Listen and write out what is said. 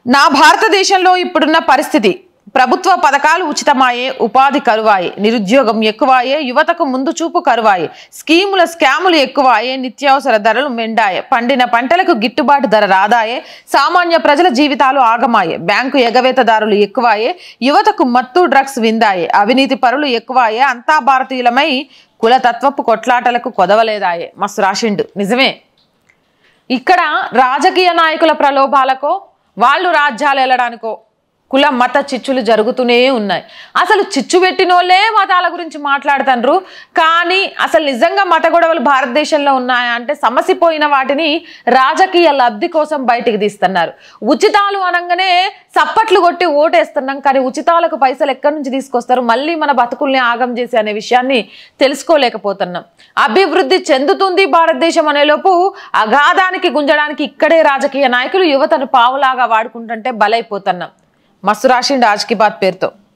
నా భారతదేశంలో ఇప్పుడున్న పరిస్థితి ప్రభుత్వ పథకాలు ఉచితమాయే, ఉపాధి కరువాయే, నిరుద్యోగం ఎక్కువాయే, యువతకు ముందు చూపు కరువాయే, స్కాములు ఎక్కువాయే, నిత్యావసర ధరలు మెండాయే, పండిన పంటలకు గిట్టుబాటు ధర రాదాయే, సామాన్య ప్రజల జీవితాలు ఆగమాయే, బ్యాంకు ఎగవేతదారులు ఎక్కువాయే, యువతకు మత్తు డ్రగ్స్ విందాయే, అవినీతి పరులు ఎక్కువాయే, అంతా భారతీయులమై కులతత్వపు కొట్లాటలకు కొదవలేదాయే. మస్తు రాసిండు. నిజమే. ఇక్కడ రాజకీయ నాయకుల ప్రలోభాలకో వాళ్ళు రాజ్యాలు వెళ్ళడానికో కుల మత చిచ్చులు జరుగుతూనే ఉన్నాయి. అసలు చిచ్చు పెట్టినోళ్ళే మతాల గురించి మాట్లాడుతాండ్రు. కానీ అసలు నిజంగా మత గొడవలు భారతదేశంలో ఉన్నాయా అంటే సమసిపోయిన వాటిని రాజకీయ లబ్ధి కోసం బయటికి తీస్తున్నారు. ఉచితాలు అనగానే చప్పట్లు కొట్టి ఓటేస్తున్నాం, కానీ ఉచితాలకు పైసలు ఎక్కడి నుంచి తీసుకొస్తారు, మళ్ళీ మన బతుకుల్ని ఆగం చేసి అనే విషయాన్ని తెలుసుకోలేకపోతున్నాం. అభివృద్ధి చెందుతుంది భారతదేశం అనేలోపు అగాధానికి గుంజడానికి ఇక్కడే రాజకీయ నాయకులు యువతను పావులాగా వాడుకుంటుంటే బలైపోతున్నాం. మస్తు రాసిండు ఆజ్ కీ బాత్ పేరుతో.